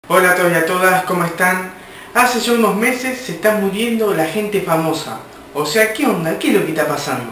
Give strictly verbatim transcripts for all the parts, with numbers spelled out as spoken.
Hola a todos y a todas, ¿cómo están? Hace ya unos meses se está muriendo la gente famosa. O sea, ¿qué onda? ¿Qué es lo que está pasando?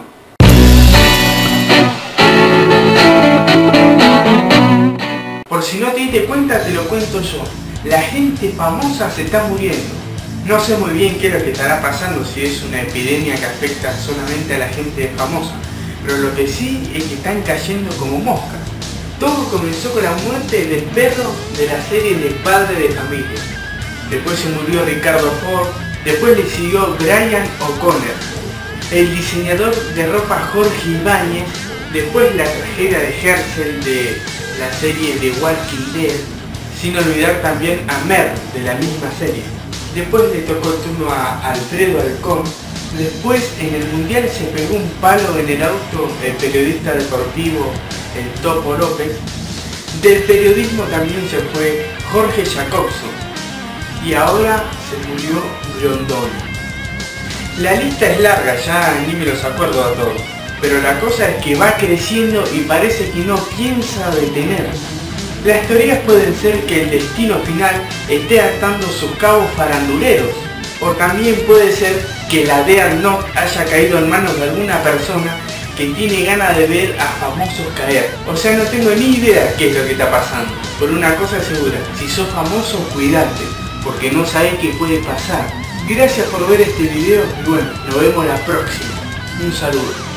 Por si no te diste cuenta, te lo cuento yo. La gente famosa se está muriendo. No sé muy bien qué es lo que estará pasando, si es una epidemia que afecta solamente a la gente famosa. Pero lo que sí es que están cayendo como moscas. Todo comenzó con la muerte del perro de la serie de Padre de Familia. Después se murió Ricardo Ford, después le siguió Brian O'Connor, el diseñador de ropa Jorge Ibáñez, después la tragedia de Herschel de la serie de Walking Dead, sin olvidar también a Mer de la misma serie. Después le tocó el turno a Alfredo Alcón. Después en el Mundial se pegó un palo en el auto el periodista deportivo el Topo López. Del periodismo también se fue Jorge Jacobson. Y ahora se murió Grondona. La lista es larga, ya ni me los acuerdo a todos. Pero la cosa es que va creciendo y parece que no piensa detener. Las teorías pueden ser que el destino final esté atando sus cabos faranduleros. O también puede ser que la Death Note haya caído en manos de alguna persona que tiene ganas de ver a famosos caer. O sea, no tengo ni idea qué es lo que está pasando. Por una cosa segura, si sos famoso, cuidate, porque no sabés qué puede pasar. Gracias por ver este video y bueno, nos vemos la próxima. Un saludo.